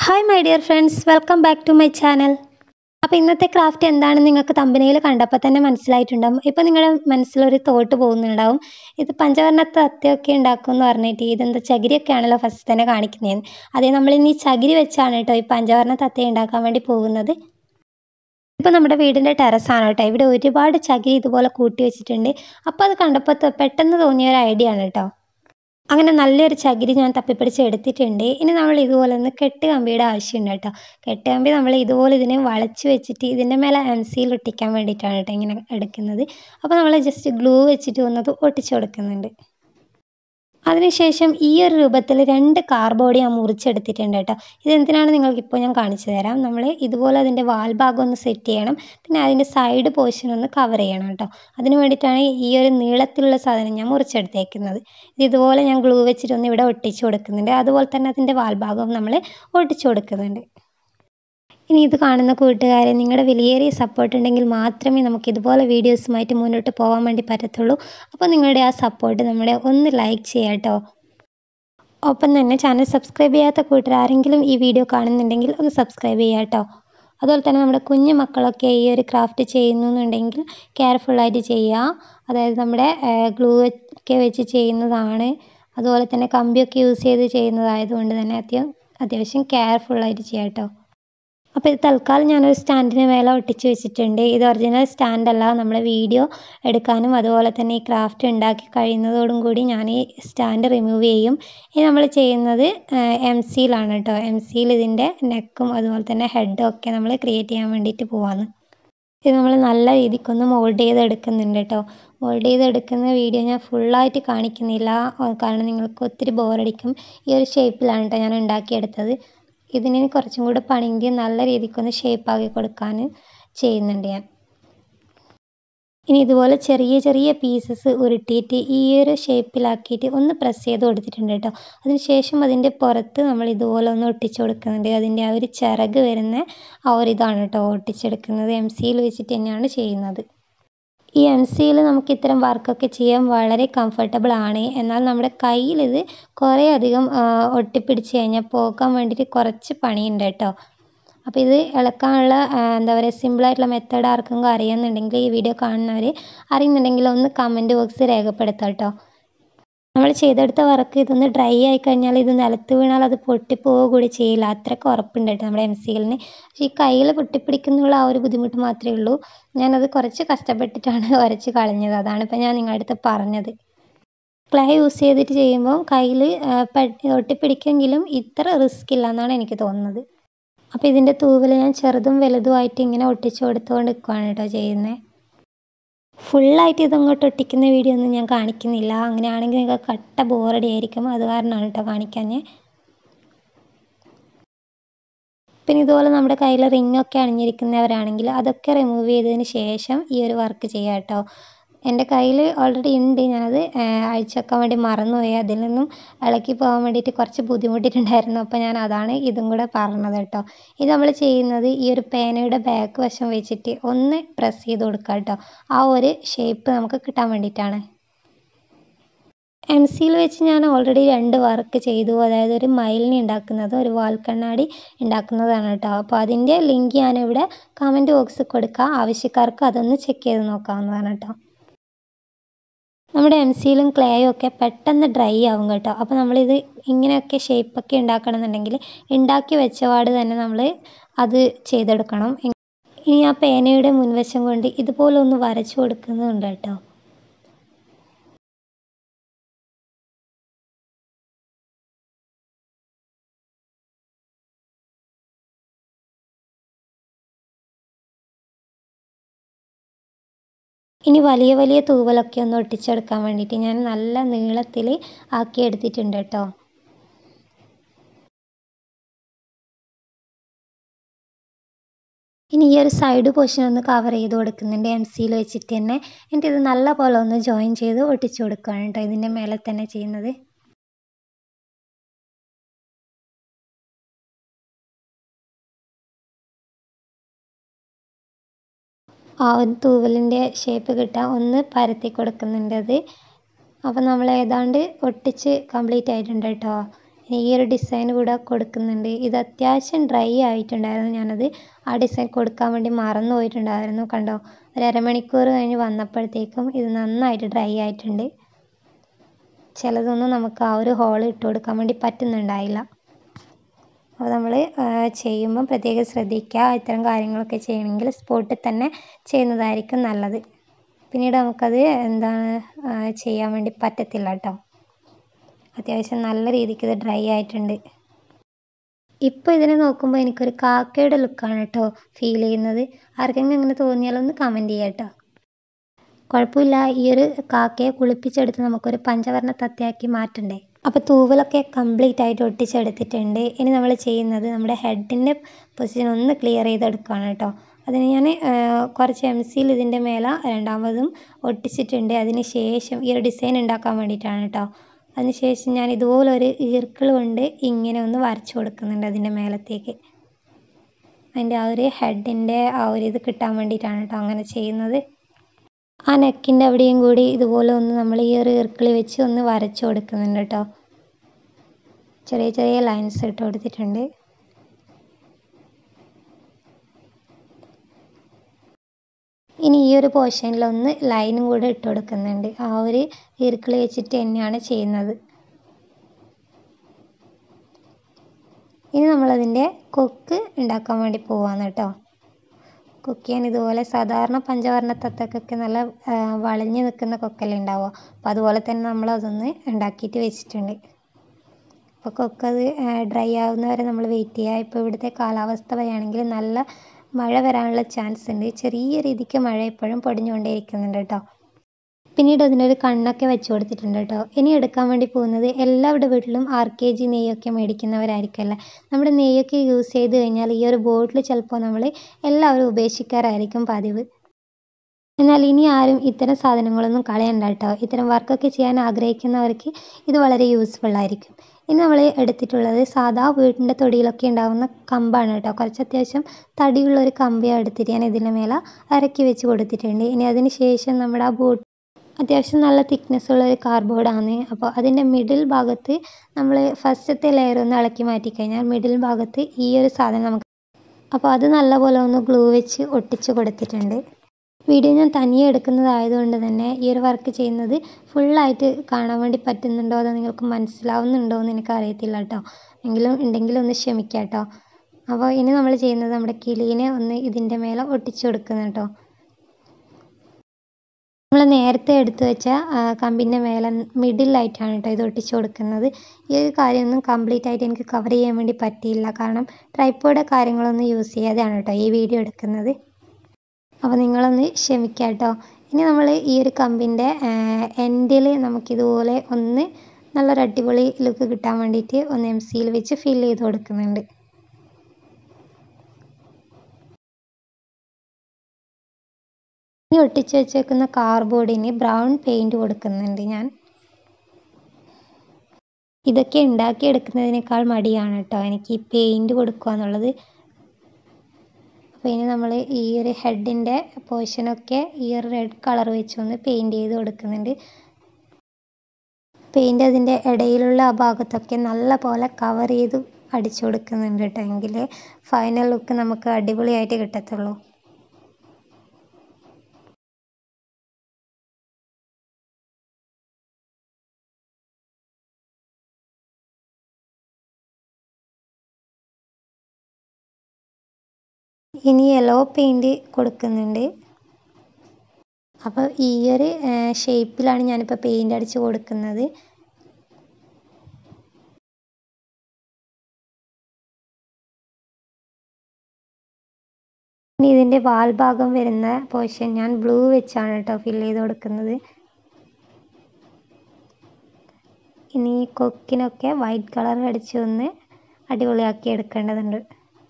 Hi my dear friends, welcome back to my channel. അപ്പോൾ ഇന്നത്തെ craft എന്താണെന്ന് നിങ്ങൾക്ക് തമ്പനയിൽ കണ്ടപ്പോൾ തന്നെ മനസ്സിലായിട്ടുണ്ടാകും. ഇപ്പോൾ നിങ്ങളുടെ മനസ്സിലൊരു തോട്ട് പോകുന്നുണ്ടാവും, ഇത് പഞ്ചവർണ്ണ തത്തയൊക്കെ ഉണ്ടാക്കുമെന്ന് പറഞ്ഞിട്ട് ഇതെന്താ ചകിരിയൊക്കെ ആണല്ലോ ഫസ്റ്റ് തന്നെ കാണിക്കുന്നതെന്ന്. അതേ, നമ്മളിനി ചകിരി വെച്ചാണ് കേട്ടോ ഈ പഞ്ചവർണ്ണ തത്ത ഉണ്ടാക്കാൻ വേണ്ടി പോകുന്നത്. ഇപ്പോൾ നമ്മുടെ വീടിൻ്റെ ടെറസാണ് കേട്ടോ, ഇവിടെ ഒരുപാട് ചകിരി ഇതുപോലെ കൂട്ടി വെച്ചിട്ടുണ്ട്. അപ്പോൾ അത് കണ്ടപ്പോൾ പെട്ടെന്ന് തോന്നിയ ഒരു ഐഡിയ ആണ് കേട്ടോ. അങ്ങനെ നല്ലൊരു ചകിരി ഞാൻ തപ്പിപ്പിടിച്ച് എടുത്തിട്ടുണ്ട്. ഇനി നമ്മൾ ഇതുപോലെ ഒന്ന് കെട്ട് കമ്പിയുടെ ആവശ്യമുണ്ട് കേട്ടോ. കെട്ട് കമ്പി നമ്മൾ ഇതുപോലെ ഇതിനെ വളച്ച് വെച്ചിട്ട് ഇതിൻ്റെ മേലെ mseal ഒട്ടിക്കാൻ വേണ്ടിയിട്ടാണ് കേട്ടോ ഇങ്ങനെ എടുക്കുന്നത്. അപ്പോൾ നമ്മൾ ജസ്റ്റ് ഗ്ലൂ വെച്ചിട്ട് ഒന്നത് ഒട്ടിച്ചു കൊടുക്കുന്നുണ്ട്. അതിനുശേഷം ഈ ഒരു രൂപത്തിൽ 2 കാർഡ്ബോർഡ് ഞാൻ മുറിച്ചെടുത്തിട്ടുണ്ട് കേട്ടോ. ഇതെന്തിനാണ് നിങ്ങൾക്കിപ്പോൾ ഞാൻ കാണിച്ചു തരാം. നമ്മൾ ഇതുപോലെ അതിൻ്റെ വാൽ ഭാഗം ഒന്ന് സെറ്റ് ചെയ്യണം, പിന്നെ അതിൻ്റെ സൈഡ് പോർഷൻ ഒന്ന് കവർ ചെയ്യണം കേട്ടോ. അതിന് വേണ്ടിയിട്ടാണ് ഈ ഒരു നീളത്തിലുള്ള സാധനം ഞാൻ മുറിച്ചെടുത്തേക്കുന്നത്. ഇതുപോലെ ഞാൻ ഗ്ലൂ വെച്ചിട്ടൊന്ന് ഇവിടെ ഒട്ടിച്ചു കൊടുക്കുന്നുണ്ട്. അതുപോലെ തന്നെ അതിൻ്റെ വാൽ ഭാഗവും നമ്മൾ ഒട്ടിച്ചു കൊടുക്കുന്നുണ്ട്. ഇനി ഇത് കാണുന്ന കൂട്ടുകാരെ, നിങ്ങളുടെ വിലയേറിയ സപ്പോർട്ട് ഉണ്ടെങ്കിൽ മാത്രമേ നമുക്ക് ഇതുപോലെ വീഡിയോസുമായിട്ട് മുന്നോട്ട് പോകാൻ വേണ്ടി പറ്റത്തുള്ളൂ. അപ്പോൾ നിങ്ങളുടെ ആ സപ്പോർട്ട് നമ്മളെ ഒന്ന് ലൈക്ക് ചെയ്യാം കേട്ടോ. ഒപ്പം തന്നെ ചാനൽ സബ്സ്ക്രൈബ് ചെയ്യാത്ത കൂട്ടുകാർ ആരെങ്കിലും ഈ വീഡിയോ കാണുന്നുണ്ടെങ്കിൽ ഒന്ന് സബ്സ്ക്രൈബ് ചെയ്യാം കേട്ടോ. അതുപോലെ തന്നെ നമ്മുടെ കുഞ്ഞു മക്കളൊക്കെ ഈ ഒരു ക്രാഫ്റ്റ് ചെയ്യുന്നുണ്ടെങ്കിൽ കെയർഫുള്ളായിട്ട് ചെയ്യുക. അതായത് നമ്മുടെ ഗ്ലൂ ഒക്കെ വെച്ച് ചെയ്യുന്നതാണ്, അതുപോലെ തന്നെ കമ്പിയൊക്കെ യൂസ് ചെയ്ത് ചെയ്യുന്നതായതുകൊണ്ട് തന്നെ അത്യാവശ്യം കെയർഫുള്ളായിട്ട് ചെയ്യാം കേട്ടോ. അപ്പോൾ ഇത് തൽക്കാലം ഞാനൊരു സ്റ്റാൻഡിന് മേലെ ഒട്ടിച്ച് വെച്ചിട്ടുണ്ട്. ഇത് ഒറിജിനൽ സ്റ്റാൻഡല്ല, നമ്മൾ വീഡിയോ എടുക്കാനും അതുപോലെ തന്നെ ഈ ക്രാഫ്റ്റ് ഉണ്ടാക്കി കഴിയുന്നതോടും കൂടി ഞാൻ ഈ സ്റ്റാൻഡ് റിമൂവ് ചെയ്യും. ഇനി നമ്മൾ ചെയ്യുന്നത് mseal ആണ് കേട്ടോ. mseal ഇതിൻ്റെ നെക്കും അതുപോലെ തന്നെ ഹെഡും ഒക്കെ നമ്മൾ ക്രിയേറ്റ് ചെയ്യാൻ വേണ്ടിയിട്ട് പോവാണ്. ഇത് നമ്മൾ നല്ല രീതിക്കൊന്ന് മോൾഡ് ചെയ്തെടുക്കുന്നുണ്ട് കേട്ടോ. മോൾഡ് ചെയ്തെടുക്കുന്ന വീഡിയോ ഞാൻ ഫുള്ളായിട്ട് കാണിക്കുന്നില്ല, കാരണം നിങ്ങൾക്ക് ഒത്തിരി ബോറടിക്കും. ഈ ഒരു ഷേപ്പിലാണ് കേട്ടോ ഞാൻ ഉണ്ടാക്കിയെടുത്തത്. ഇതിന് കുറച്ചും കൂടെ പണിയെങ്കിൽ നല്ല രീതിക്കൊന്ന് ഷേപ്പാക്കി കൊടുക്കാൻ ചെയ്യുന്നുണ്ട് ഞാൻ. ഇനി ഇതുപോലെ ചെറിയ ചെറിയ പീസസ് ഉരുട്ടിയിട്ട് ഈ ഒരു ഷേപ്പിലാക്കിയിട്ട് ഒന്ന് പ്രസ് ചെയ്ത് കൊടുത്തിട്ടുണ്ട് കേട്ടോ. അതിനുശേഷം അതിൻ്റെ പുറത്ത് നമ്മൾ ഇതുപോലെ ഒന്ന് ഒട്ടിച്ചു കൊടുക്കുന്നുണ്ട്. അതിൻ്റെ ആ ഒരു ചിറക് വരുന്ന ആ ഒരു ഇതാണ് കേട്ടോ ഒട്ടിച്ചെടുക്കുന്നത്. mseal വെച്ചിട്ട് തന്നെയാണ് ചെയ്യുന്നത്. ഈ mseal നമുക്ക് ഇത്തരം വർക്കൊക്കെ ചെയ്യാൻ വളരെ കംഫർട്ടബിൾ ആണ്. എന്നാൽ നമ്മുടെ കയ്യിൽ ഇത് കുറേ അധികം ഒട്ടിപ്പിടിച്ച് കഴിഞ്ഞാൽ പോകാൻ വേണ്ടിയിട്ട് കുറച്ച് പണിയുണ്ട് കേട്ടോ. അപ്പോൾ ഇത് ഇളക്കാനുള്ള എന്താ പറയുക, സിമ്പിളായിട്ടുള്ള മെത്തേഡ് ആർക്കെങ്കിലും അറിയുന്നുണ്ടെങ്കിൽ ഈ വീഡിയോ കാണുന്നവർ അറിയുന്നുണ്ടെങ്കിൽ ഒന്ന് കമൻറ്റ് ബോക്സിൽ രേഖപ്പെടുത്താം കേട്ടോ. നമ്മൾ ചെയ്തെടുത്ത വർക്ക് ഇതൊന്ന് ഡ്രൈ ആയി കഴിഞ്ഞാൽ ഇത് നിലത്ത് വീണാൽ അത് പൊട്ടിപ്പോവുക കൂടി ചെയ്യില്ല, അത്രയ്ക്ക് ഉറപ്പുണ്ട് കേട്ടോ നമ്മുടെ msealന്. പക്ഷേ ഈ കയ്യിൽ പൊട്ടിപ്പിടിക്കുന്നുള്ള ആ ഒരു ബുദ്ധിമുട്ട് മാത്രമേ ഉള്ളൂ. ഞാനത് കുറച്ച് കഷ്ടപ്പെട്ടിട്ടാണ് വരച്ച് കളഞ്ഞത്, അതാണ് ഇപ്പോൾ ഞാൻ നിങ്ങളുടെ അടുത്ത് പറഞ്ഞത്. ക്ലേ യൂസ് ചെയ്തിട്ട് ചെയ്യുമ്പോൾ കയ്യിൽ ഒട്ടിപ്പിടിക്കെങ്കിലും ഇത്ര റിസ്ക് ഇല്ല എന്നാണ് എനിക്ക് തോന്നുന്നത്. അപ്പോൾ ഇതിൻ്റെ തൂവൽ ഞാൻ ചെറുതും വലുതുമായിട്ട് ഇങ്ങനെ ഒട്ടിച്ചു കൊടുത്തുകൊണ്ട് നിൽക്കുകയാണ് കേട്ടോ ചെയ്യുന്നത്. ഫുള്ളായിട്ട് ഇതങ്ങോട്ട് ഒട്ടിക്കുന്ന വീഡിയോ ഒന്നും ഞാൻ കാണിക്കുന്നില്ല, അങ്ങനെയാണെങ്കിൽ നിങ്ങൾക്ക് കട്ട ബോറടി ആയിരിക്കും, അത് കാരണമാണ് കേട്ടോ കാണിക്കാൻ. പിന്നെ ഇതുപോലെ നമ്മുടെ കയ്യിൽ റിങ്ങൊക്കെ അണിഞ്ഞിരിക്കുന്നവരാണെങ്കിൽ അതൊക്കെ റിമൂവ് ചെയ്തതിന് ശേഷം ഈ ഒരു വർക്ക് ചെയ്യാം കേട്ടോ. എൻ്റെ കയ്യിൽ ഓൾറെഡി ഉണ്ട്, ഞാനത് അഴിച്ചു വെക്കാൻ വേണ്ടി മറന്നുപോയി. അതിൽ നിന്നും ഇളക്കി പോകാൻ വേണ്ടിയിട്ട് കുറച്ച് ബുദ്ധിമുട്ടിയിട്ടുണ്ടായിരുന്നു, അപ്പോൾ ഞാൻ അതാണ് ഇതും കൂടെ പറഞ്ഞത് കേട്ടോ. ഇത് നമ്മൾ ചെയ്യുന്നത് ഈ ഒരു പേനയുടെ ബാക്ക് വശം വെച്ചിട്ട് ഒന്ന് പ്രസ് ചെയ്ത് കൊടുക്കുക കേട്ടോ, ആ ഒരു ഷേപ്പ് നമുക്ക് കിട്ടാൻ വേണ്ടിയിട്ടാണ്. mseal വെച്ച് ഞാൻ ഓൾറെഡി 2 വർക്ക് ചെയ്തു, അതായത് ഒരു മയിലിനെ ഉണ്ടാക്കുന്നത്, ഒരു വാൽക്കണ്ണാടി ഉണ്ടാക്കുന്നതാണ് കേട്ടോ. അപ്പോൾ അതിൻ്റെ ലിങ്ക് ഞാനിവിടെ കമൻറ്റ് ബോക്സിൽ കൊടുക്കാം, ആവശ്യക്കാർക്ക് അതൊന്ന് ചെക്ക് ചെയ്ത് നോക്കാവുന്നതാണ് കേട്ടോ. നമ്മുടെ msealഉം ക്ലേയും ഒക്കെ പെട്ടെന്ന് ഡ്രൈ ആവും കേട്ടോ. അപ്പോൾ നമ്മളിത് ഇങ്ങനെയൊക്കെ ഷേപ്പൊക്കെ ഉണ്ടാക്കണമെന്നുണ്ടെങ്കിൽ ഉണ്ടാക്കി വെച്ചപാട് തന്നെ നമ്മൾ അത് ചെയ്തെടുക്കണം. ഇനി ആ പേനയുടെ മുൻവശം കൊണ്ട് ഇതുപോലെ ഒന്ന് വരച്ചു കൊടുക്കുന്നുണ്ട് കേട്ടോ. ഇനി വലിയ വലിയ തൂവലൊക്കെ ഒന്ന് ഒട്ടിച്ചെടുക്കാൻ വേണ്ടിയിട്ട് ഞാൻ നല്ല നീളത്തിൽ ആക്കി എടുത്തിട്ടുണ്ട് കേട്ടോ. ഇനി ഈ ഒരു സൈഡ് പോർഷൻ ഒന്ന് കവർ ചെയ്ത് കൊടുക്കുന്നുണ്ട് mseal വെച്ചിട്ട് തന്നെ. എന്നിട്ട് ഇത് നല്ല പോലെ ഒന്ന് ജോയിൻ ചെയ്ത് ഒട്ടിച്ചു കൊടുക്കുകയാണ് കേട്ടോ ഇതിൻ്റെ മേലെ തന്നെ ചെയ്യുന്നത്. ആ ഒരു തൂവലിൻ്റെ ഷേപ്പ് കിട്ടാൻ ഒന്ന് പരത്തി കൊടുക്കുന്നുണ്ട് അത്. അപ്പോൾ നമ്മൾ ഏതാണ്ട് ഒട്ടിച്ച് കംപ്ലീറ്റ് ആയിട്ടുണ്ട് കേട്ടോ. ഈ ഒരു ഡിസൈൻ കൂടെ കൊടുക്കുന്നുണ്ട്. ഇത് അത്യാവശ്യം ഡ്രൈ ആയിട്ടുണ്ടായിരുന്നു. ഞാനത് ആ ഡിസൈൻ കൊടുക്കാൻ വേണ്ടി മറന്നു പോയിട്ടുണ്ടായിരുന്നു. കണ്ടോ, ഒരു അരമണിക്കൂർ കഴിഞ്ഞ് വന്നപ്പോഴത്തേക്കും ഇത് നന്നായിട്ട് ഡ്രൈ ആയിട്ടുണ്ട്. ചിലതൊന്നും നമുക്ക് ആ ഒരു ഹോൾ ഇട്ട് കൊടുക്കാൻ വേണ്ടി പറ്റുന്നുണ്ടായില്ല. അപ്പോൾ നമ്മൾ ചെയ്യുമ്പം പ്രത്യേകം ശ്രദ്ധിക്കുക. ഇത്തരം കാര്യങ്ങളൊക്കെ ചെയ്യണമെങ്കിൽ സ്പോട്ടിൽ തന്നെ ചെയ്യുന്നതായിരിക്കും നല്ലത്. പിന്നീട് നമുക്കത് ചെയ്യാൻ വേണ്ടി പറ്റത്തില്ല കേട്ടോ. അത്യാവശ്യം നല്ല രീതിക്ക് ഇത് ഡ്രൈ ആയിട്ടുണ്ട്. ഇപ്പോൾ ഇതിനെ നോക്കുമ്പോൾ എനിക്കൊരു കാക്കയുടെ ലുക്കാണ് കേട്ടോ ഫീൽ ചെയ്യുന്നത്. ആർക്കെങ്കിലും അങ്ങനെ തോന്നിയാലൊന്ന് കമൻറ്റ് ചെയ്യാം കേട്ടോ. കുഴപ്പമില്ല, ഈ ഒരു കാക്കയെ കുളിപ്പിച്ചെടുത്ത് നമുക്കൊരു പഞ്ചവർണ്ണ തത്തയാക്കി മാറ്റണ്ടേ. അപ്പോൾ തൂവലൊക്കെ കംപ്ലീറ്റ് ആയിട്ട് ഒട്ടിച്ചെടുത്തിട്ടുണ്ട്. ഇനി നമ്മൾ ചെയ്യുന്നത് നമ്മുടെ ഹെഡിൻ്റെ പൊസിഷൻ ഒന്ന് ക്ലിയർ ചെയ്തെടുക്കുകയാണ് കേട്ടോ. അതിന് ഞാൻ കുറച്ച് mseal ഇതിൻ്റെ മേലെ രണ്ടാമതും ഒട്ടിച്ചിട്ടുണ്ട്. അതിന് ശേഷം ഈ ഒരു ഡിസൈൻ ഉണ്ടാക്കാൻ വേണ്ടിയിട്ടാണ് കേട്ടോ. അതിന് ശേഷം ഞാൻ ഇതുപോലൊരു ഈർക്കിൾ കൊണ്ട് ഇങ്ങനെ ഒന്ന് വരച്ചു കൊടുക്കുന്നുണ്ട് അതിൻ്റെ മേലത്തേക്ക്. അതിൻ്റെ ആ ഒരു ഹെഡിൻ്റെ ആ ഒരു ഇത് കിട്ടാൻ വേണ്ടിയിട്ടാണ് കേട്ടോ അങ്ങനെ ചെയ്യുന്നത്. ആ നെക്കിൻ്റെ അവിടെയും കൂടി ഇതുപോലെ ഒന്ന് നമ്മൾ ഈ ഒരു ഈർക്കിളി വെച്ച് ഒന്ന് വരച്ചു കൊടുക്കുന്നുണ്ട് കേട്ടോ. ചെറിയ ചെറിയ ലൈൻസ് ഇട്ട് കൊടുത്തിട്ടുണ്ട്. ഇനി ഈ ഒരു പോർഷനിലൊന്ന് ലൈനും കൂടെ ഇട്ട് കൊടുക്കുന്നുണ്ട്. ആ ഒരു ഈർക്കിളി വെച്ചിട്ട് തന്നെയാണ് ചെയ്യുന്നത്. ഇനി നമ്മളതിൻ്റെ കൊക്ക് ഉണ്ടാക്കാൻ വേണ്ടി പോവാണ് കേട്ടോ. കൊക്ക് ചെയ്യാൻ ഇതുപോലെ സാധാരണ പഞ്ചവർണ്ണ തത്തക്കൊക്കെ നല്ല വളഞ്ഞ് നിൽക്കുന്ന കൊക്കല്ലേ ഉണ്ടാവുക. അപ്പോൾ അതുപോലെ തന്നെ നമ്മളതൊന്ന് ഉണ്ടാക്കിയിട്ട് വെച്ചിട്ടുണ്ട്. അപ്പോൾ കൊക്കത് ഡ്രൈ ആവുന്നവരെ നമ്മൾ വെയിറ്റ് ചെയ്യുക. ഇപ്പോൾ ഇവിടുത്തെ കാലാവസ്ഥ പറയുകയാണെങ്കിൽ നല്ല മഴ വരാനുള്ള ചാൻസ് ഉണ്ട്. ചെറിയ രീതിക്ക് മഴ ഇപ്പോഴും പൊടിഞ്ഞുകൊണ്ടേയിരിക്കുന്നുണ്ട് കേട്ടോ. പിന്നീട് അതിനൊരു കണ്ണൊക്കെ വെച്ച് കൊടുത്തിട്ടുണ്ട് കേട്ടോ. ഇനി എടുക്കാൻ വേണ്ടി പോകുന്നത് എല്ലാവരുടെ വീട്ടിലും RKG നെയ്യൊക്കെ മേടിക്കുന്നവരായിരിക്കുമല്ലേ. നമ്മുടെ നെയ്യൊക്കെ യൂസ് ചെയ്ത് കഴിഞ്ഞാൽ ഈ ഒരു ബോട്ടിൽ ചിലപ്പോൾ നമ്മൾ എല്ലാവരും ഉപേക്ഷിക്കാറായിരിക്കും പതിവ്. എന്നാൽ ഇനി ആരും ഇത്തരം സാധനങ്ങളൊന്നും കളയണ്ട കേട്ടോ. ഇത്തരം വർക്കൊക്കെ ചെയ്യാൻ ആഗ്രഹിക്കുന്നവർക്ക് ഇത് വളരെ യൂസ്ഫുൾ ആയിരിക്കും. ഇനി നമ്മൾ എടുത്തിട്ടുള്ളത് സാധാ വീടിൻ്റെ തൊടിയിലൊക്കെ ഉണ്ടാകുന്ന കമ്പാണ് കേട്ടോ. കുറച്ച് അത്യാവശ്യം തടിയുള്ള ഒരു കമ്പിയാണ് എടുത്തിട്ട് ഞാൻ ഇതിൻ്റെ മേലെ ഇറക്കി വെച്ച് കൊടുത്തിട്ടുണ്ട്. ഇനി അതിന് ശേഷം നമ്മുടെ ആ ബോട്ട് അത്യാവശ്യം നല്ല തിക്നെസ് ഉള്ള ഒരു കാർഡ്ബോർഡാണ്. അപ്പോൾ അതിൻ്റെ മിഡിൽ ഭാഗത്ത് നമ്മൾ ഫസ്റ്റത്തെ ലെയർ ഒന്ന് ഇളക്കി മാറ്റിക്കഴിഞ്ഞാൽ മിഡിൽ ഭാഗത്ത് ഈ ഒരു സാധനം നമുക്ക്, അപ്പോൾ അത് നല്ലപോലെ ഒന്ന് ഗ്ലൂ വെച്ച് ഒട്ടിച്ച് കൊടുത്തിട്ടുണ്ട്. വീഡിയോ ഞാൻ തനിയെ എടുക്കുന്നതായതുകൊണ്ട് തന്നെ ഈ ഒരു വർക്ക് ചെയ്യുന്നത് ഫുള്ളായിട്ട് കാണാൻ വേണ്ടി പറ്റുന്നുണ്ടോ അതോ നിങ്ങൾക്ക് മനസ്സിലാവുന്നുണ്ടോ എന്ന് എനിക്ക് അറിയത്തില്ല കേട്ടോ. ഉണ്ടെങ്കിലും ഒന്ന് ക്ഷമിക്കാം കേട്ടോ. അപ്പോൾ ഇനി നമ്മൾ ചെയ്യുന്നത് നമ്മുടെ കിളീനെ ഒന്ന് ഇതിൻ്റെ മേലെ ഒട്ടിച്ചു കൊടുക്കുന്നു കേട്ടോ. നമ്മൾ നേരത്തെ എടുത്തു വെച്ച കമ്പിൻ്റെ മേലെ മിഡിലായിട്ടാണ് കേട്ടോ ഇത് ഒട്ടിച്ചു കൊടുക്കുന്നത്. ഈ ഒരു കാര്യമൊന്നും കംപ്ലീറ്റ് ആയിട്ട് എനിക്ക് കവർ ചെയ്യാൻ വേണ്ടി പറ്റിയില്ല. കാരണം ട്രൈപ്പോഡ് കാര്യങ്ങളൊന്നും യൂസ് ചെയ്യാതെയാണ് കേട്ടോ ഈ വീഡിയോ എടുക്കുന്നത്. അപ്പോൾ നിങ്ങളൊന്ന് ക്ഷമിക്കുക കേട്ടോ. ഇനി നമ്മൾ ഈ ഒരു കമ്പിൻ്റെ എൻഡിൽ നമുക്കിതുപോലെ ഒന്ന് നല്ലൊരു അടിപൊളി ലുക്ക് കിട്ടാൻ വേണ്ടിയിട്ട് ഒന്ന് mseal വെച്ച് ഫിൽ ചെയ്ത് കൊടുക്കുന്നുണ്ട്. ഇനി ഒട്ടിച്ച് വെച്ചേക്കുന്ന കാർഡ്ബോർഡിന് ബ്രൗൺ പെയിൻറ് കൊടുക്കുന്നുണ്ട് ഞാൻ. ഇതൊക്കെ ഉണ്ടാക്കിയെടുക്കുന്നതിനേക്കാൾ മടിയാണ് കേട്ടോ എനിക്ക് ഈ പെയിൻറ് കൊടുക്കുക എന്നുള്ളത്. അപ്പോൾ ഇനി നമ്മൾ ഈ ഒരു ഹെഡിൻ്റെ പോർഷനൊക്കെ ഈ ഒരു റെഡ് കളർ വെച്ചൊന്ന് പെയിൻറ് ചെയ്ത് കൊടുക്കുന്നുണ്ട്. പെയിൻറ് അതിൻ്റെ ഇടയിലുള്ള ആ ഭാഗത്തൊക്കെ നല്ല പോലെ കവർ ചെയ്ത് അടിച്ചു കൊടുക്കുന്നുണ്ട് കേട്ടോ. എങ്കിലേ ഫൈനൽ ലുക്ക് നമുക്ക് അടിപൊളിയായിട്ട് കിട്ടത്തുള്ളൂ. ഇനി യെല്ലോ പെയിൻറ് കൊടുക്കുന്നുണ്ട്. അപ്പോൾ ഈ ഒരു ഷേപ്പിലാണ് ഞാനിപ്പോൾ പെയിൻറ് അടിച്ച് കൊടുക്കുന്നത്. ഇനി ഇതിൻ്റെ വാൽ ഭാഗം വരുന്ന പോർഷൻ ഞാൻ ബ്ലൂ വെച്ചാണ് കേട്ടോ ഫിൽ ചെയ്ത് കൊടുക്കുന്നത്. ഇനി കൊക്കിനൊക്കെ വൈറ്റ് കളർ അടിച്ച് ഒന്ന് അടിപൊളിയാക്കി എടുക്കേണ്ടതുണ്ട്.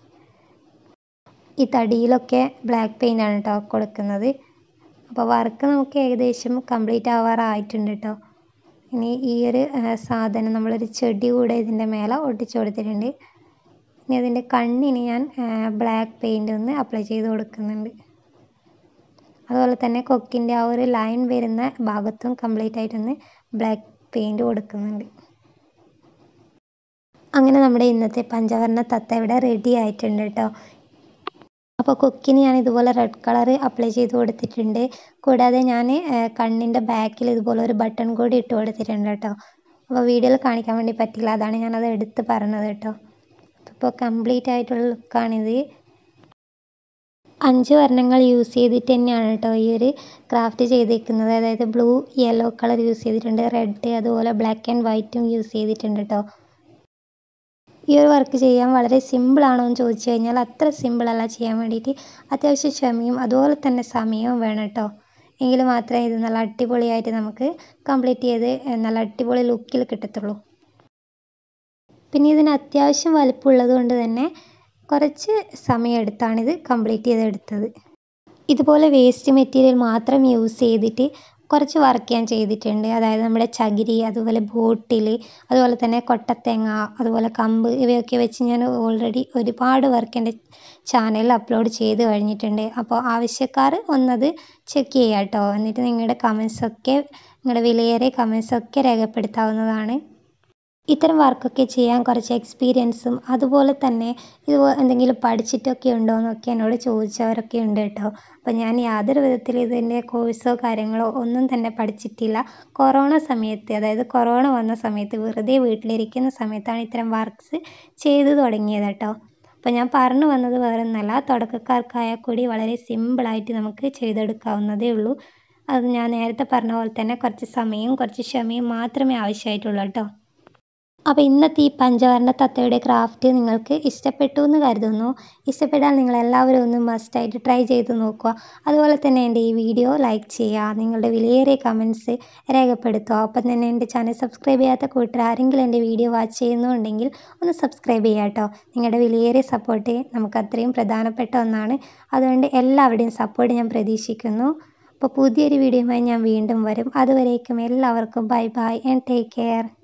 ഈ തടിയിലൊക്കെ ബ്ലാക്ക് പെയിൻ്റ് ആണ് കേട്ടോ കൊടുക്കുന്നത്. അപ്പോൾ വർക്ക് നമുക്ക് ഏകദേശം കംപ്ലീറ്റ് ആവാറായിട്ടുണ്ട് കേട്ടോ. ഇനി ഈ ഒരു സാധനം നമ്മളൊരു ചെടി കൂടെ ഇതിൻ്റെ മേലെ ഒട്ടിച്ചു കൊടുത്തിട്ടുണ്ട്. ഇനി അതിൻ്റെ കണ്ണിന് ഞാൻ ബ്ലാക്ക് പെയിൻ്റ് ഒന്ന് അപ്ലൈ ചെയ്ത് കൊടുക്കുന്നുണ്ട്. അതുപോലെ തന്നെ കൊക്കിൻ്റെ ആ ഒരു ലൈൻ വരുന്ന ഭാഗത്തും കംപ്ലീറ്റ് ആയിട്ടൊന്ന് ബ്ലാക്ക് പെയിൻറ് കൊടുക്കുന്നുണ്ട്. അങ്ങനെ നമ്മുടെ ഇന്നത്തെ പഞ്ചവർണ്ണ തത്ത ഇവിടെ റെഡി ആയിട്ടുണ്ട് കേട്ടോ. അപ്പോൾ കൊക്കിന് ഞാൻ ഇതുപോലെ റെഡ് കളർ അപ്ലൈ ചെയ്ത് കൊടുത്തിട്ടുണ്ട്. കൂടാതെ ഞാൻ കണ്ണിൻ്റെ ബാക്കിൽ ഇതുപോലെ ഒരു ബട്ടൺ കൂടി ഇട്ട് കൊടുത്തിട്ടുണ്ട് കേട്ടോ. അപ്പോൾ വീഡിയോയിൽ കാണിക്കാൻ വേണ്ടി പറ്റില്ല, അതാണ് ഞാനത് എടുത്ത് പറഞ്ഞത് കേട്ടോ. അപ്പോൾ കംപ്ലീറ്റ് ആയിട്ടുള്ള ലുക്കാണിത്. 5 വർണ്ണങ്ങൾ യൂസ് ചെയ്തിട്ട് തന്നെയാണ് കേട്ടോ ഈ ഒരു ക്രാഫ്റ്റ് ചെയ്തിരിക്കുന്നത്. അതായത് ബ്ലൂ, യെല്ലോ കളർ യൂസ് ചെയ്തിട്ടുണ്ട്, റെഡ്, അതുപോലെ ബ്ലാക്ക് ആൻഡ് വൈറ്റും യൂസ് ചെയ്തിട്ടുണ്ട് കേട്ടോ. ഈ ഒരു വർക്ക് ചെയ്യാൻ വളരെ സിമ്പിളാണോ എന്ന് ചോദിച്ചു കഴിഞ്ഞാൽ അത്ര സിമ്പിളല്ല ചെയ്യാൻ വേണ്ടിയിട്ട്. അത്യാവശ്യം ക്ഷമയും അതുപോലെ തന്നെ സമയവും വേണം കേട്ടോ. എങ്കിൽ മാത്രമേ ഇത് നല്ല അടിപൊളിയായിട്ട് നമുക്ക് കംപ്ലീറ്റ് ചെയ്ത് നല്ല അടിപൊളി ലുക്കിൽ കിട്ടത്തുള്ളൂ. പിന്നെ ഇതിന് അത്യാവശ്യം വലിപ്പമുള്ളത് കൊണ്ട് തന്നെ കുറച്ച് സമയമെടുത്താണിത് കംപ്ലീറ്റ് ചെയ്തെടുത്തത്. ഇതുപോലെ വേസ്റ്റ് മെറ്റീരിയൽ മാത്രം യൂസ് ചെയ്തിട്ട് കുറച്ച് വർക്ക് ഞാൻ ചെയ്തിട്ടുണ്ട്. അതായത് നമ്മുടെ ചകിരി, അതുപോലെ ബോട്ടിൽ, അതുപോലെ തന്നെ കൊട്ടത്തേങ്ങ, അതുപോലെ കമ്പ്, ഇവയൊക്കെ വെച്ച് ഞാൻ ഓൾറെഡി ഒരുപാട് വർക്ക് എൻ്റെ ചാനലിൽ അപ്ലോഡ് ചെയ്ത് കഴിഞ്ഞിട്ടുണ്ട്. അപ്പോൾ ആവശ്യക്കാർ ഒന്നത് ചെക്ക് ചെയ്യുക കേട്ടോ. എന്നിട്ട് നിങ്ങളുടെ നിങ്ങളുടെ വിലയേറിയ കമൻസൊക്കെ രേഖപ്പെടുത്താവുന്നതാണ്. ഇത്തരം വർക്കൊക്കെ ചെയ്യാൻ കുറച്ച് എക്സ്പീരിയൻസും അതുപോലെ തന്നെ എന്തെങ്കിലും പഠിച്ചിട്ടൊക്കെ ഉണ്ടോ എന്നൊക്കെ എന്നോട് ചോദിച്ചവരൊക്കെ ഉണ്ട് കേട്ടോ. അപ്പോൾ ഞാൻ യാതൊരു വിധത്തിൽ ഇതിൻ്റെ കോഴ്സോ കാര്യങ്ങളോ ഒന്നും തന്നെ പഠിച്ചിട്ടില്ല. കൊറോണ സമയത്ത്, അതായത് കൊറോണ വന്ന സമയത്ത് വെറുതെ വീട്ടിലിരിക്കുന്ന സമയത്താണ് ഇത്തരം വർക്ക്സ് ചെയ്തു തുടങ്ങിയത് കേട്ടോ. അപ്പോൾ ഞാൻ പറഞ്ഞു വന്നത് വേറൊന്നല്ല, തുടക്കക്കാർക്കായാൽ കൂടി വളരെ സിമ്പിളായിട്ട് നമുക്ക് ചെയ്തെടുക്കാവുന്നതേ ഉള്ളൂ. അത് ഞാൻ നേരത്തെ പറഞ്ഞ പോലെ തന്നെ കുറച്ച് സമയവും കുറച്ച് ക്ഷമയും മാത്രമേ ആവശ്യമായിട്ടുള്ളൂ കേട്ടോ. അപ്പോൾ ഇന്നത്തെ ഈ പഞ്ചവർണ്ണ തത്തയുടെ ക്രാഫ്റ്റ് നിങ്ങൾക്ക് ഇഷ്ടപ്പെട്ടു എന്ന് കരുതുന്നു. ഇഷ്ടപ്പെട്ടാൽ നിങ്ങളെല്ലാവരും ഒന്ന് മസ്റ്റായിട്ട് ട്രൈ ചെയ്ത് നോക്കുക. അതുപോലെ തന്നെ എൻ്റെ ഈ വീഡിയോ ലൈക്ക് ചെയ്യുക, നിങ്ങളുടെ വിലയേറിയ കമൻസ് രേഖപ്പെടുത്തുക. ഒപ്പം തന്നെ എൻ്റെ ചാനൽ സബ്സ്ക്രൈബ് ചെയ്യാത്ത കൂട്ടർ ആരെങ്കിലും എൻ്റെ വീഡിയോ വാച്ച് ചെയ്യുന്നുണ്ടെങ്കിൽ ഒന്ന് സബ്സ്ക്രൈബ് ചെയ്യുക കേട്ടോ. നിങ്ങളുടെ വിലയേറിയ സപ്പോർട്ട് നമുക്ക് അത്രയും പ്രധാനപ്പെട്ട ഒന്നാണ്. അതുകൊണ്ട് എല്ലാവരുടെയും സപ്പോർട്ട് ഞാൻ പ്രതീക്ഷിക്കുന്നു. അപ്പോൾ പുതിയൊരു വീഡിയോയുമായി ഞാൻ വീണ്ടും വരും. അതുവരേക്കും എല്ലാവർക്കും bye bye and take care.